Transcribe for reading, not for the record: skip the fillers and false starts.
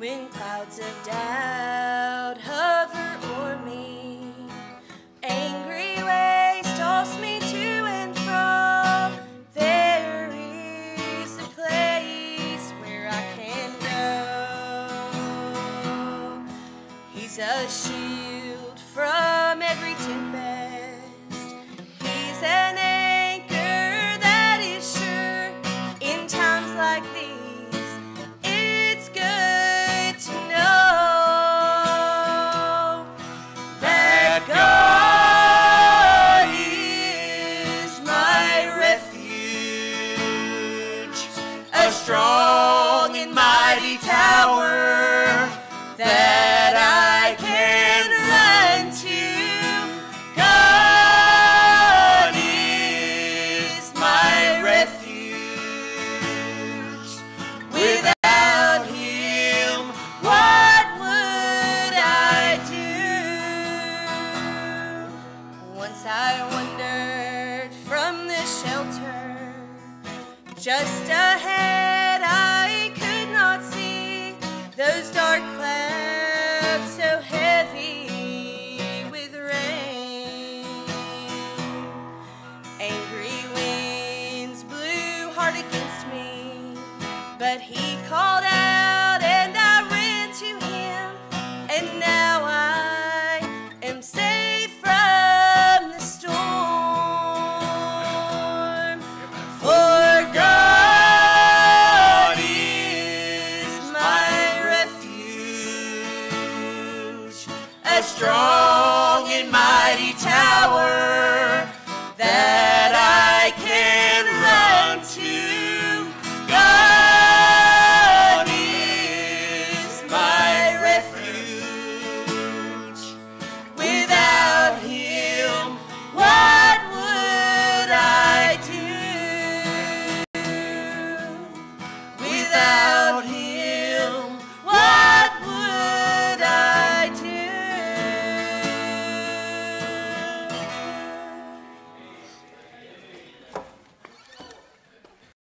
when clouds of doubt hover o'er me. Angry waves toss me to and fro. There is a place where I can go. He's a shield from every tempest. He's an anchor that is sure in times like these. It's good to know that God is my refuge, a strong and mighty tower that I can run to. God is my refuge. Without Him, what would I do? Once I wandered from the shelter. Just ahead I could not see those dark clouds so heavy with rain. Angry winds blew hard against me, but He called